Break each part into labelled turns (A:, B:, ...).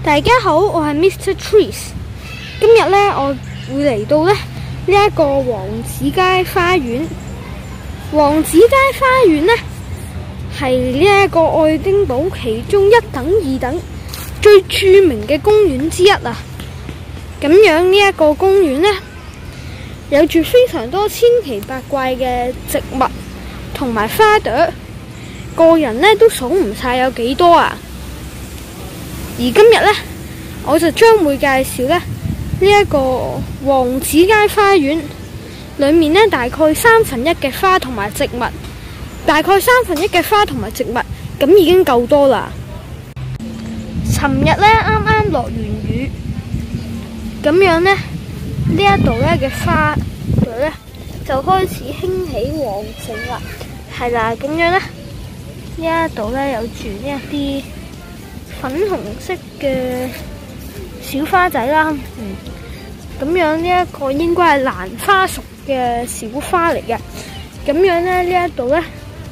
A: 大家好，我係 Mr. Trees。今日呢，我會嚟到呢一個王子街花園。王子街花園呢，係呢一個愛丁堡其中一等、二等最著名嘅公園之一啊。咁樣呢一個公園呢，有住非常多千奇百怪嘅植物同埋花朵，個人呢都數唔晒有幾多啊！而今日呢，我就將會介紹呢一個王子街花園裏面呢，大概1/3嘅花同埋植物，大概1/3嘅花同埋植物，咁已經夠多啦。尋日呢，啱啱落完雨，咁樣呢，呢一度呢嘅花朵呢就開始興起旺盛啦。係啦，咁樣呢，呢一度呢有住呢一啲粉紅色嘅小花仔啦，咁樣呢一個應該係蘭花屬嘅小花嚟嘅。咁樣呢，呢一度呢，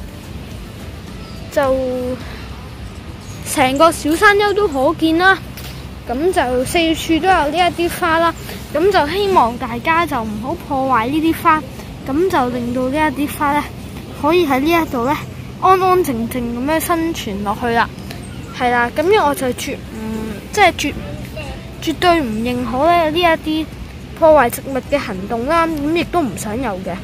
A: 就成個小山丘都可見啦。咁就四處都有呢一啲花啦。咁就希望大家就唔好破壞呢啲花，咁就令到呢一啲花呢可以喺呢一度呢安安靜靜咁樣生存落去啦。係啦，咁樣我就絕對唔認可呢一啲破壞植物嘅行動啦，咁亦都唔想有嘅。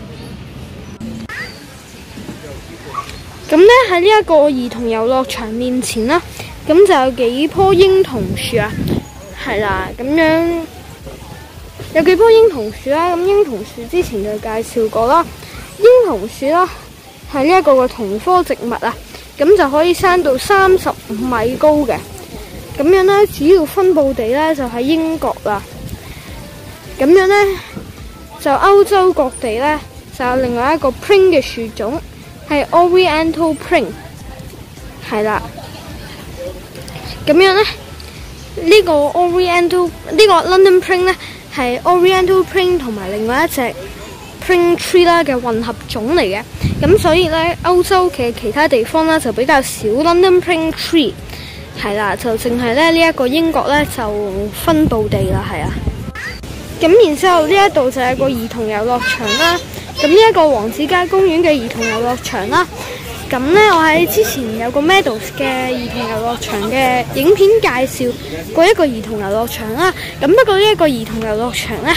A: 咁呢喺呢一個兒童遊樂場面前啦，咁就有幾棵櫻桃樹啊，係啦，咁樣有幾棵櫻桃樹啦。咁櫻桃樹之前就介紹過啦，櫻桃樹啦係呢一個同科植物啊。咁就可以生到35米高嘅，咁樣呢，主要分佈地呢就喺英國啦。咁樣呢，就歐洲各地呢就有另外一個 pring 嘅樹種，係 Oriental pring， 係啦。咁樣呢，呢個 London pring 呢係 Oriental pring 同埋另外一隻pring tree 啦嘅混合種嚟嘅。咁所以咧，歐洲嘅其他地方咧就比較少 London pring tree， 係啦，就淨係咧呢一個英國咧就分佈地啦，係啊。咁然之後呢一度就係個兒童遊樂場啦。咁呢一個王子街公園嘅兒童遊樂場啦。咁咧我喺之前有個 Meadows 嘅兒童遊樂場嘅影片介紹過一個兒童遊樂場啦。咁不過呢一個兒童遊樂場咧，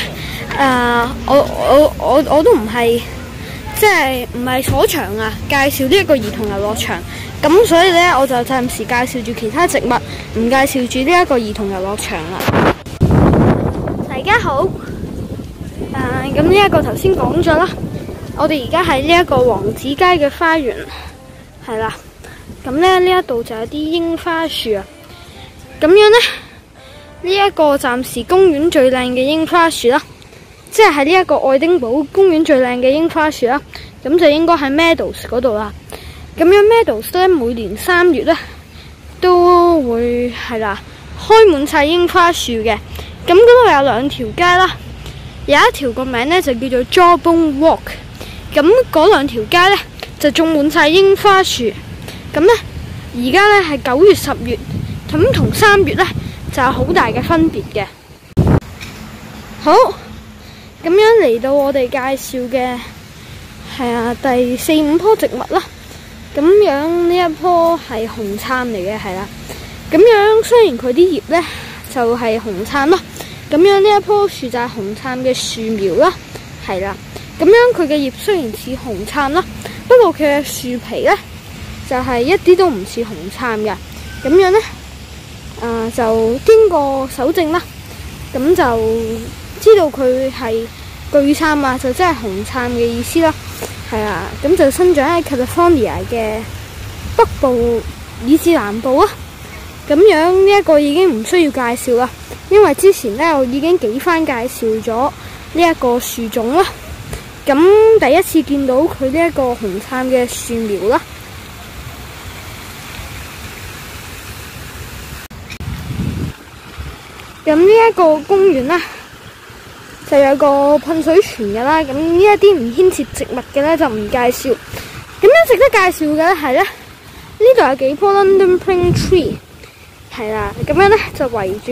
A: 我都唔係。即係唔係所長啊，介紹呢一個兒童遊樂場，咁所以呢，我就暫時介紹住其他植物，唔介紹住呢一個兒童遊樂場啦。大家好，咁呢一個頭先講咗啦，我哋而家喺呢一個王子街嘅花園，係啦，咁呢一度就有啲櫻花樹啊，咁樣呢，呢一個暫時公園最靚嘅櫻花樹啦。即係喺呢一個愛丁堡公園最靚嘅櫻花樹啦，咁就應該喺 Meadows 嗰度啦。咁樣 Meadows 咧，每年3月咧都會係啦開滿晒櫻花樹嘅。咁嗰度有2條街啦，有一條個名咧就叫做 Jawbone Walk。咁嗰2條街咧就種滿晒櫻花樹。咁咧而家咧係9月、10月，咁同3月咧就有好大嘅分別嘅。好。咁樣嚟到我哋介紹嘅係第4、5棵植物啦。咁樣呢一棵係紅杉嚟嘅，係啦。咁樣雖然佢啲葉呢就係紅杉啦，咁樣呢一棵樹就係紅杉嘅樹苗啦，係啦。咁樣佢嘅葉雖然似紅杉啦，不過佢嘅樹皮呢就係一啲都唔似紅杉嘅。咁樣呢，就經過搜證啦，咁就知道佢係巨杉啊，就即係紅杉嘅意思啦，係啊，咁就生長喺 California 嘅北部以至南部啊。咁樣呢一個已經唔需要介紹啦，因為之前呢，我已經幾番介紹咗呢一個樹種啦。咁第一次見到佢呢一個紅杉嘅樹苗啦。咁呢一個公園呢，就有個噴水泉嘅啦。咁呢一啲唔牽涉植物嘅呢，就唔介紹。咁樣值得介紹嘅係呢，呢度有幾棵 London pring tree， 係啦，咁樣咧就圍住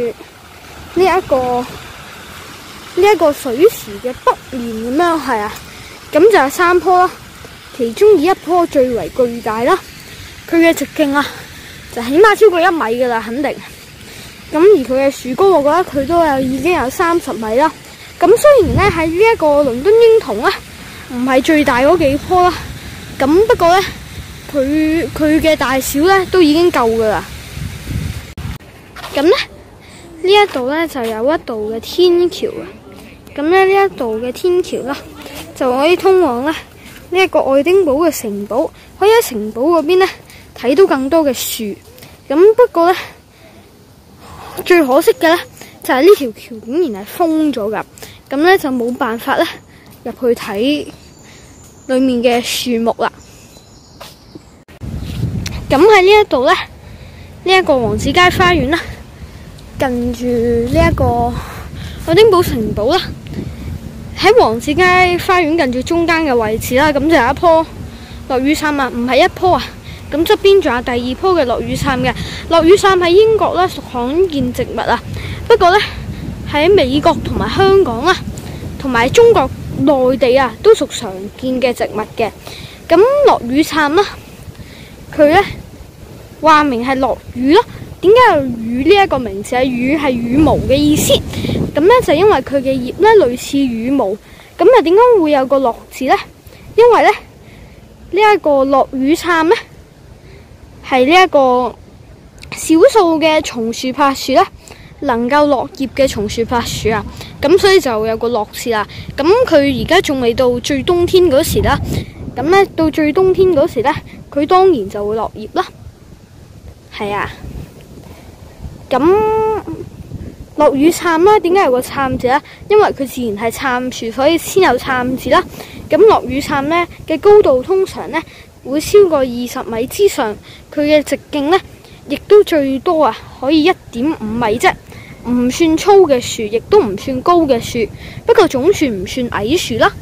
A: 呢一個水池嘅北面咁樣，係啊，咁就係3棵啦。其中以一棵最為巨大啦，佢嘅直徑啊就起碼超過1米噶啦，肯定。咁而佢嘅樹高，我覺得佢都已經有30米啦。咁雖然咧喺呢一個倫敦櫻桐咧唔係最大嗰幾棵啦，咁不過咧佢嘅大小咧都已經夠噶啦。咁咧呢一度咧就有一道嘅天橋啊。咁咧呢一度嘅天橋啦，就可以通往咧呢一個愛丁堡嘅城堡，可以喺城堡嗰邊咧睇到更多嘅樹。咁不過咧最可惜嘅咧就係呢條橋竟然係封咗噶，咁咧就冇辦法咧入去睇裏面嘅樹木啦。咁喺呢一度咧，呢一個王子街花園啦，近住呢一個愛丁堡城堡啦，喺王子街花園近住中間嘅位置啦，咁就有一棵落羽杉啊，唔係一棵啊，咁側邊仲有第2棵嘅落羽杉嘅。落羽杉喺英國咧屬罕見植物啊，不過咧喺美國同埋香港啦，同埋中國內地啊都屬常見嘅植物嘅。咁落羽杉啦，佢咧話明係落羽啦。點解有羽呢一個名字？羽係羽毛嘅意思。咁咧就因為佢嘅葉咧類似羽毛。咁啊點解會有個落字咧？因為咧呢一個落羽杉咧係呢一個少數嘅松樹柏樹咧能夠落葉嘅松樹柏樹啊。咁所以就有個落字啦。咁佢而家仲未到最冬天嗰時啦。咁咧到最冬天嗰時咧，佢當然就會落葉啦。係啊。咁落羽杉啦，點解有個杉字咧？因為佢自然係杉樹，所以先有杉字啦。咁落羽杉咧嘅高度通常咧會超過20米之上，佢嘅直徑咧亦都最多啊，可以1.5米啫，唔算粗嘅樹，亦都唔算高嘅樹，不過總算唔算矮樹啦。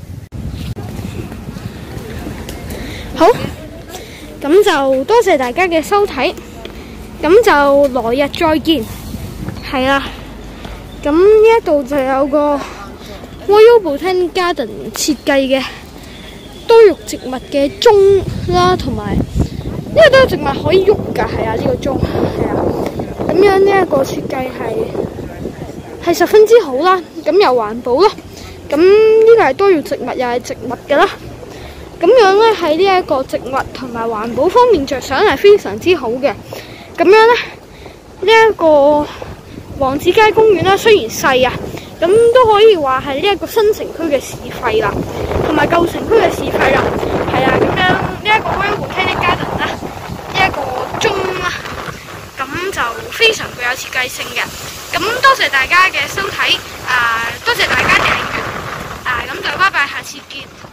A: 好，咁就多謝大家嘅收睇。咁就來日再見，係啦。咁呢一度就有個 Royal Botanic Garden 設計嘅多肉植物嘅鐘啦，同埋呢個多肉植物可以喐噶，係啊，呢個鐘係啊。咁樣呢一個設計係十分之好啦，咁又環保啦。咁呢個係多肉植物，又係植物噶啦。咁樣咧喺呢一個植物同埋環保方面着想係非常之好嘅。咁樣咧，呢一個王子街公園咧，雖然細啊，咁都可以話係呢一個新城區嘅市肺啦，同埋舊城區嘅市肺啦，係啊。咁樣呢一個 Royal Botanic Garden 啦，呢一個鐘啦，咁就非常具有設計性嘅。咁多謝大家嘅收睇，多謝大家訂閱，咁就拜拜，下次見。